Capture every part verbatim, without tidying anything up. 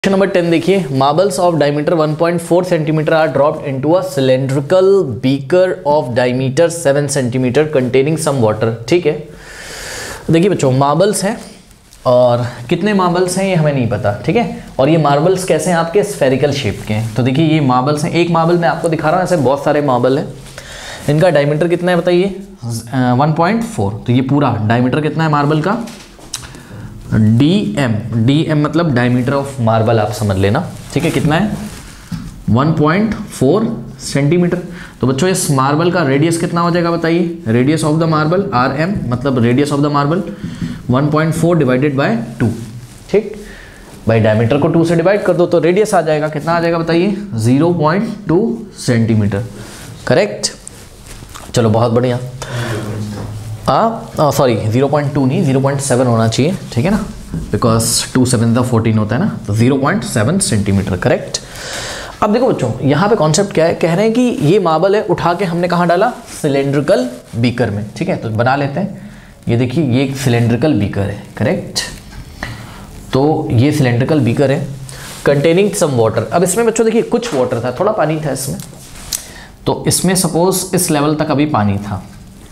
Question number ten देखिए, marbles of diameter one point four centimetre are dropped into a cylindrical beaker of diameter seven centimetre containing some water. ठीक है, देखिए बच्चों marbles हैं और कितने मार्बल्स हैं ये हमें नहीं पता। ठीक है, और ये मार्बल्स कैसे हैं, आपके स्फेरिकल शेप के हैं। तो देखिए ये मार्बल्स हैं, एक मार्बल मैं आपको दिखा रहा हूँ, ऐसे बहुत सारे मार्बल हैं। इनका डायमीटर कितना है बताइए, वन पॉइंट फोर। तो ये पूरा डायमीटर कितना है मार्बल का, डी एम, डी एम मतलब डायमीटर ऑफ मार्बल आप समझ लेना। ठीक है, कितना है, वन पॉइंट फोर सेंटीमीटर। तो बच्चों इस मार्बल का रेडियस कितना हो जाएगा बताइए, radius of the marble R M मतलब radius of the marble one point four divided by two. ठीक, भाई डायमीटर को टू से डिवाइड कर दो तो रेडियस आ जाएगा, कितना आ जाएगा बताइए, zero point two centimetre. Correct, चलो बहुत बढ़िया। हाँ सॉरी ज़ीरो पॉइंट टू नहीं, ज़ीरो पॉइंट सेवन होना चाहिए। ठीक है ना, because two seven the fourteen होता है ना, तो zero point seven centimetre. Correct. अब देखो बच्चों यहाँ पे कॉन्सेप्ट क्या है, कह रहे हैं कि ये मार्बल है, उठा के हमने कहाँ डाला, सिलेंड्रिकल बीकर में। ठीक है, तो बना लेते हैं। ये देखिए ये एक सिलेंड्रिकल बीकर है। करेक्ट, तो ये सिलेंड्रिकल बीकर है कंटेनिंग सम वाटर। अब इसमें बच्चों देखिए कुछ वाटर था, थोड़ा पानी था इसमें। तो इसमें सपोज इस लेवल तक अभी पानी था।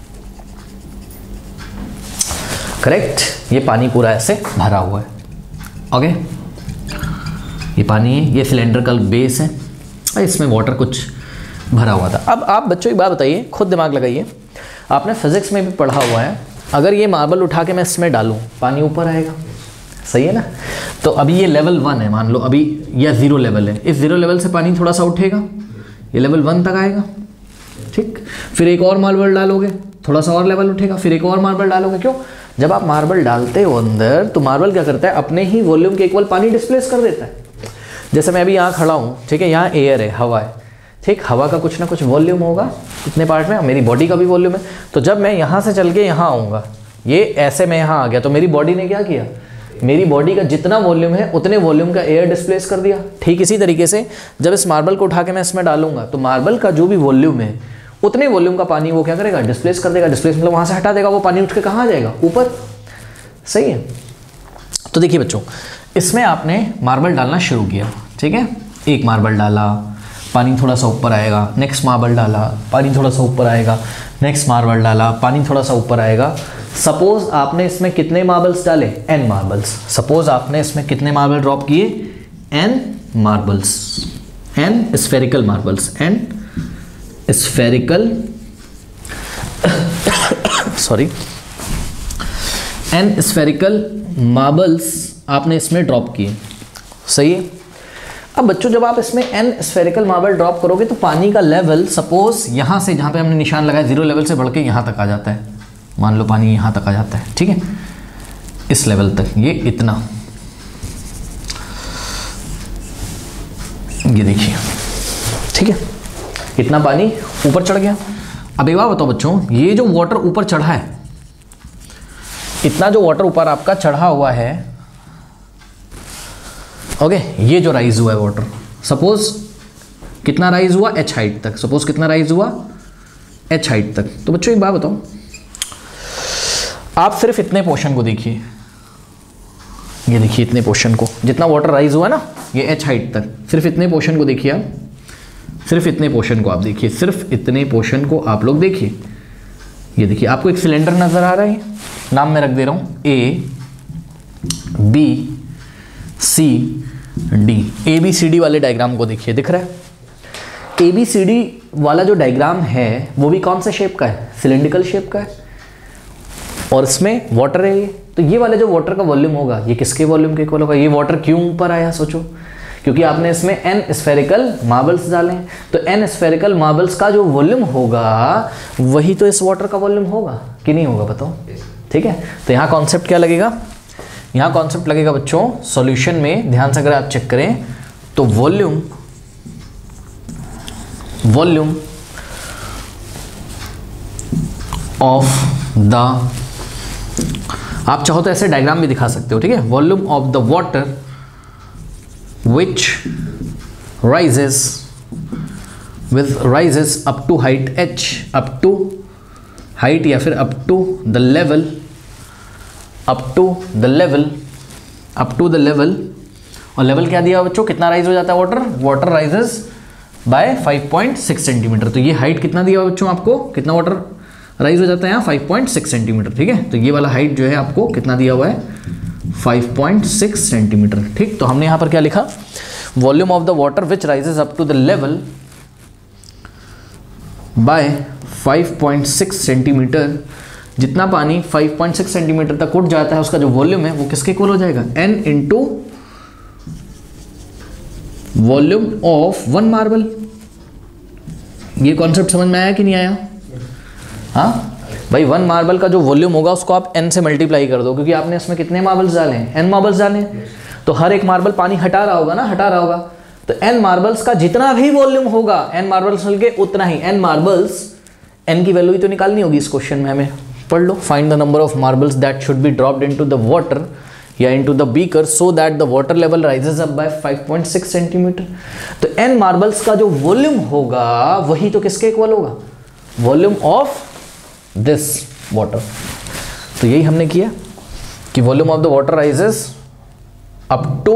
करेक्ट, ये पानी पूरा ऐसे भरा हुआ है। ओके, ये पानी है, ये सिलेंड्रिकल बेस है, इसमें वाटर कुछ भरा हुआ था। अब आप बच्चों एक बात बताइए, खुद दिमाग लगाइए, आपने फिजिक्स में भी पढ़ा हुआ है, अगर ये मार्बल उठा के मैं इसमें डालूं पानी ऊपर आएगा, सही है ना। तो अभी ये लेवल वन है, मान लो अभी यह ज़ीरो लेवल है, इस ज़ीरो लेवल से पानी थोड़ा सा उठेगा, ये लेवल वन तक आएगा। ठीक, फिर एक और मार्बल डालोगे, थोड़ा सा और लेवल उठेगा, फिर एक और मार्बल डालोगे। क्यों, जब आप मार्बल डालते हो अंदर तो मार्बल क्या करता है, अपने ही वॉल्यूम के इक्वल पानी डिस्प्लेस कर देता है। जैसे मैं अभी यहाँ खड़ा हूँ, ठीक है, यहाँ एयर है, हवा है। ठीक, हवा का कुछ ना कुछ वॉल्यूम होगा कितने पार्ट में, मेरी बॉडी का भी वॉल्यूम है। तो जब मैं यहाँ से चल के यहाँ आऊँगा, ये ऐसे मैं यहाँ आ गया, तो मेरी बॉडी ने क्या किया, मेरी बॉडी का जितना वॉल्यूम है उतने वॉल्यूम का एयर डिस्प्लेस कर दिया। ठीक इसी तरीके से जब इस मार्बल को उठा के मैं इसमें डालूंगा तो मार्बल का जो भी वॉल्यूम है उतने वॉल्यूम का पानी वो क्या करेगा, डिस्प्लेस कर देगा। डिस्प्लेस मतलब वहाँ से हटा देगा, वो पानी उठ के कहाँ आ जाएगा, ऊपर। सही है। तो देखिए बच्चों, इसमें आपने मार्बल डालना शुरू किया। ठीक है, एक मार्बल डाला, पानी थोड़ा सा ऊपर आएगा, नेक्स्ट मार्बल डाला, पानी थोड़ा सा ऊपर आएगा, नेक्स्ट मार्बल डाला, पानी थोड़ा सा ऊपर आएगा। सपोज आपने इसमें कितने मार्बल्स डाले, एन मार्बल्स। सपोज आपने इसमें कितने मार्बल ड्रॉप किए, N marbles, N spherical marbles, N spherical sorry N spherical marbles आपने इसमें ड्रॉप किए। सही है। अब बच्चों जब आप इसमें एन स्फेरिकल मार्बल ड्रॉप करोगे तो पानी का लेवल सपोज यहाँ से, जहाँ पे हमने निशान लगाया, जीरो लेवल से बढ़ के यहाँ तक आ जाता है। मान लो पानी यहाँ तक आ जाता है। ठीक है, इस लेवल तक, ये इतना, ये देखिए। ठीक है, इतना पानी ऊपर चढ़ गया। अब एक बात बताओ बच्चों, ये जो वाटर ऊपर चढ़ा है, इतना जो वाटर ऊपर आपका चढ़ा हुआ है, ओके, ये जो राइज हुआ है वाटर, सपोज कितना राइज हुआ, एच हाइट तक। सपोज कितना राइज हुआ, एच हाइट तक। तो बच्चों एक बात बताओ, आप सिर्फ इतने पोर्शन को देखिए, ये देखिए इतने पोर्शन को, जितना वाटर राइज हुआ ना ये एच हाइट तक, सिर्फ इतने पोर्शन को देखिए आप, सिर्फ इतने पोर्शन को आप देखिए, सिर्फ इतने पोर्शन को आप लोग देखिए। ये देखिए आपको एक सिलेंडर नजर आ रहा है, नाम मैं रख दे रहा हूं, A B C D. A B C D वाले डायग्राम को देखिए, दिख रहा है। ए बी सी डी वाला जो डायग्राम है वो भी कौन सा शेप का है, सिलेंड्रिकल शेप का है, और इसमें वाटर है ये। तो ये वाले जो वाटर का वॉल्यूम होगा ये किसके वॉल्यूम के इक्वल होगा। ये वाटर क्यों ऊपर आया सोचो, क्योंकि आपने इसमें एन स्फेरिकल मार्बल्स डाले हैं। तो एन स्फेरिकल मार्बल्स का जो वॉल्यूम होगा वही तो इस वाटर का वॉल्यूम होगा कि नहीं होगा, बताओ। ठीक है, तो यहाँ कॉन्सेप्ट क्या लगेगा, यहाँ कॉन्सेप्ट लगेगा बच्चों सॉल्यूशन में, ध्यान से अगर आप चेक करें तो वॉल्यूम वॉल्यूम ऑफ द, आप चाहो तो ऐसे डायग्राम भी दिखा सकते हो। ठीक है, volume of the water which rises with rises up to height h, up to height या फिर up to the level, up to the level up to the level और लेवल क्या दिया बच्चों, कितना राइज हो जाता है water, water rises by five point six centimetre. तो ये हाइट कितना दिया बच्चों आपको, कितना वाटर राइज हो जाता है यहाँ फाइव पॉइंट सिक्स सेंटीमीटर। ठीक है, तो ये वाला हाइट जो है आपको कितना दिया हुआ है, फाइव पॉइंट सिक्स सेंटीमीटर। ठीक, तो हमने यहाँ पर क्या लिखा, volume of the water which rises up to the level by five point six centimetre, जितना पानी फाइव पॉइंट सिक्स सेंटीमीटर तक उठ जाता है उसका जो वॉल्यूम है वो किसके इक्वल हो जाएगा, n into volume of one marble. ये कॉन्सेप्ट समझ में आया कि नहीं आया? हाँ भाई, वन मार्बल का जो वॉल्यूम होगा उसको आप n से मल्टीप्लाई कर दो, क्योंकि आपने इसमें कितने मार्बल्स डाले हैं, n मार्बल्स डाले हैं, तो हर एक मार्बल पानी हटा रहा होगा ना, हटा रहा होगा। तो n मार्बल्स का जितना भी वॉल्यूम होगा, n मार्बल्स मिलके उतना ही, n मार्बल्स, n की वैल्यू ही तो निकालनी होगी इस क्वेश्चन में हमें, पढ़ लो। Find the number of marbles that should be dropped into the water या into the beaker so that the water level rises up by five point six centimetre. तो n मार्बल्स का जो वॉल्यूम होगा वही तो किसके इक्वल होगा, volume of this water. तो यही हमने किया कि volume of the water rises up to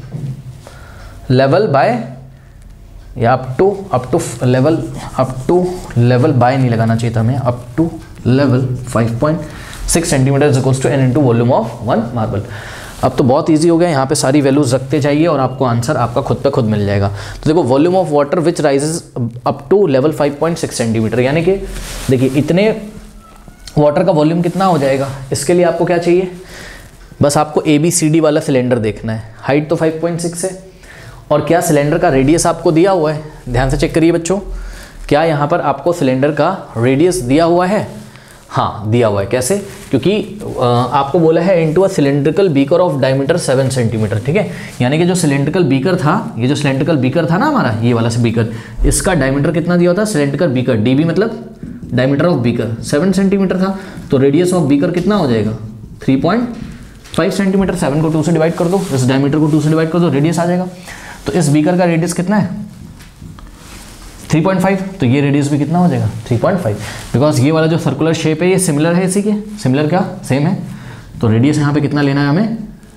level by, या up to up to level up to level by नहीं लगाना चाहिए था हमें, up to level five point six centimetre equals to N into volume of one marble. अब तो बहुत easy हो गया, यहाँ पे सारी वैल्यूज रखते जाइए और आपको आंसर आपका खुद पे खुद मिल जाएगा। तो देखो, volume of water which rises up to level five point six centimetre, यानी कि देखिए इतने वाटर का वॉल्यूम कितना हो जाएगा, इसके लिए आपको क्या चाहिए, बस आपको ए बी सी डी वाला सिलेंडर देखना है। हाइट तो फाइव पॉइंट सिक्स है, और क्या सिलेंडर का रेडियस आपको दिया हुआ है, ध्यान से चेक करिए बच्चों, क्या यहाँ पर आपको सिलेंडर का रेडियस दिया हुआ है, हाँ दिया हुआ है। कैसे, क्योंकि आपको बोला है into a cylindrical beaker of diameter seven centimetre. ठीक है, यानी कि जो सिलेंड्रिकल बीकर था, ये जो सिलेंड्रिकल बीकर था ना हमारा, ये वाला से बीकर, इसका डायमीटर कितना दिया होता है, सिलेंड्रिकल बीकर डीबी मतलब diameter of beaker seven centimeter था, तो रेडियस ऑफ बीकर कितना हो जाएगा, three point five centimeter. Seven को टू से डिवाइड कर दो, इस डायमीटर को टू से डिवाइड कर दो, रेडियस आ जाएगा। तो इस बीकर का रेडियस कितना है, थ्री पॉइंट फाइव, तो ये रेडियस भी कितना हो जाएगा, थ्री पॉइंट फाइव, बिकॉज ये वाला जो सर्कुलर शेप है ये सिमिलर है इसी के, सिमिलर क्या, सेम है। तो रेडियस यहाँ पे कितना लेना है हमें,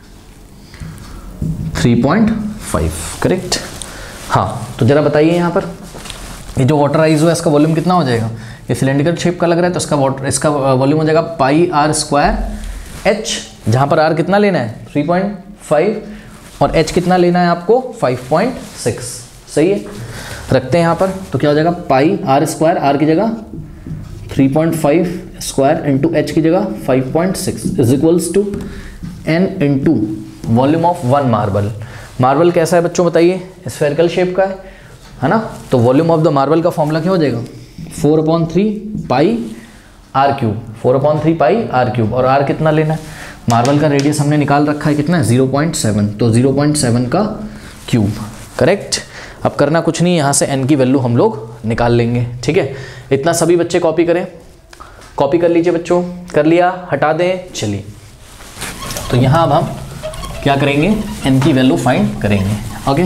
थ्री पॉइंट फाइव, करेक्ट। हाँ, तो जरा बताइए यहाँ पर ये जो वाटर राइज हुआ है इसका वॉल्यूम कितना हो जाएगा, ये सिलेंड्रिकल शेप का लग रहा है, तो इसका वाटर इसका वॉल्यूम हो जाएगा पाई आर स्क्वायर एच, जहाँ पर आर कितना लेना है, थ्री पॉइंट फाइव, और एच कितना लेना है आपको, फाइव पॉइंट सिक्स। सही है, रखते हैं यहाँ पर, तो क्या हो जाएगा, पाई आर स्क्वायर, आर की जगह three point five square into H की जगह five point six is equals to N into volume of one marble. Marble कैसा है बच्चों बताइए, स्फेरिकल शेप का है, है ना। तो वॉल्यूम ऑफ द मार्बल का फॉर्मूला क्या हो जाएगा, four upon three pi R cube, four upon three pi R cube, और आर कितना लेना है, मार्बल का रेडियस हमने निकाल रखा है कितना है, ज़ीरो पॉइंट सेवन, तो ज़ीरो पॉइंट सेवन का क्यूब, करेक्ट। अब करना कुछ नहीं, यहाँ से n की वैल्यू हम लोग निकाल लेंगे। ठीक है, इतना सभी बच्चे कॉपी करें, कॉपी कर लीजिए बच्चों, कर लिया, हटा दें। चलिए, तो यहाँ अब हम क्या करेंगे, n की वैल्यू फाइंड करेंगे। ओके,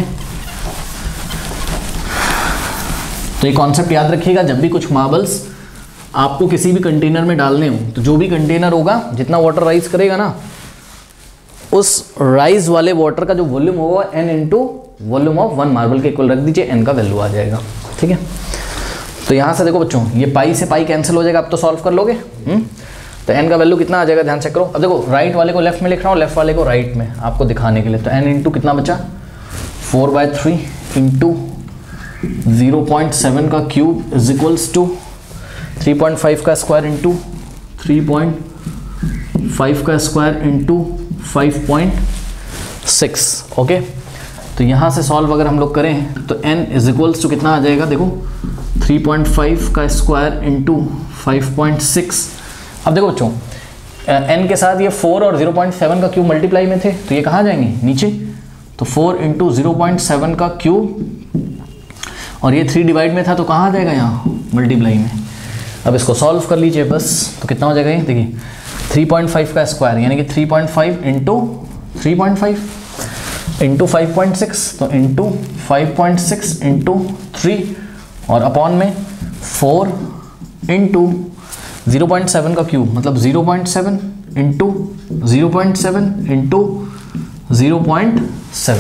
तो ये कॉन्सेप्ट याद रखिएगा, जब भी कुछ मार्बल्स आपको किसी भी कंटेनर में डालने हो, तो जो भी कंटेनर होगा जितना वाटर राइज करेगा ना, उस राइज वाले वाटर का जो वॉल्यूम होगा n into volume of one marble के इक्वल रख दीजिए, n का वैल्यू आ जाएगा। ठीक है, तो यहाँ से देखो बच्चों, ये पाई से पाई कैंसिल हो जाएगा, आप तो सॉल्व कर लोगे। हुँ? तो n का वैल्यू कितना आ जाएगा, ध्यान चेक करो। अब देखो, राइट वाले को लेफ्ट में लिख रहा हूँ, लेफ्ट वाले को राइट में, आपको दिखाने के लिए। तो n इंटू कितना बचा, four by three into zero point seven का cube is equals to three point five का square into three point five का square into five point six. Okay, तो यहाँ से सॉल्व अगर हम लोग करें तो n इज इक्वल्स टू कितना आ जाएगा, देखो थ्री पॉइंट फाइव का square into five point six. अब देखो बच्चों, n के साथ ये फोर और ज़ीरो पॉइंट सेवन का क्यूब मल्टीप्लाई में थे, तो ये कहाँ जाएंगे, नीचे। तो four into zero point seven का क्यूब, और ये थ्री डिवाइड में था तो कहाँ आ जाएगा, यहाँ मल्टीप्लाई में। अब इसको सॉल्व कर लीजिए बस, तो कितना हो जाएगा ये, देखिए थ्री पॉइंट फाइव का स्क्वायर यानी कि three point five into three point five into five point six, तो into five point six into three, और अपॉन में four into zero point seven का क्यूब मतलब zero point seven into zero point seven into zero point seven.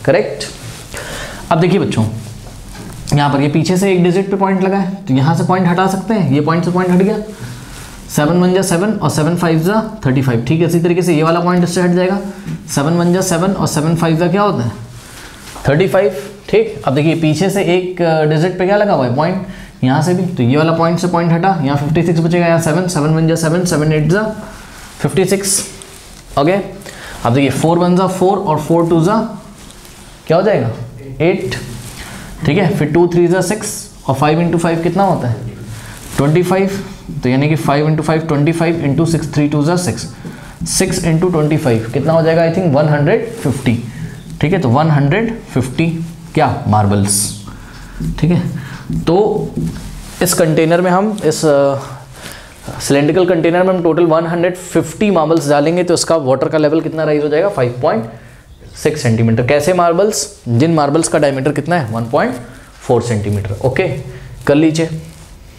Correct. अब देखिए बच्चों, यहाँ पर ये पीछे से एक डिजिट पे पॉइंट लगा है, तो यहाँ से पॉइंट हटा सकते हैं, ये पॉइंट से पॉइंट हट गया, सेवन वन जा सेवन और सेवन फाइव जा थर्टी फाइव। ठीक है, इसी तरीके से ये वाला पॉइंट इससे हट जाएगा, सेवन वन जा सेवन और सेवन फाइव जा क्या होता है थर्टी फाइव। ठीक, अब देखिए पीछे से एक डिजिट पे क्या लगा हुआ है पॉइंट, यहाँ से भी, तो ये वाला पॉइंट से पॉइंट हटा, यहाँ फिफ्टी सिक्स बचेगा, यहाँ सेवन, सेवन वन जा सेवन, सेवन एट जा फिफ्टी सिक्स। ओके, अब देखिए फोर वन जा फोर और फोर टू जा क्या हो जाएगा एट। ठीक है, फिर टू थ्री जा सिक्स और फाइव इंटू फाइव कितना होता है ट्वेंटी फाइव, तो यानी कि five into five twenty five into six, three two जा six, six into twenty five कितना हो जाएगा, I think one hundred fifty. ठीक है, तो वन हंड्रेड फिफ्टी क्या मार्बल्स। ठीक है, तो इस कंटेनर में हम इस सिलेंड्रिकल कंटेनर में हम total one hundred fifty marbles डालेंगे, तो इसका वाटर का लेवल कितना राइज हो जाएगा फाइव पॉइंट सिक्स सेंटीमीटर। कैसे मार्बल्स, जिन मार्बल्स का डायमीटर कितना है one point four centimeter. Okay, कर लीजिए।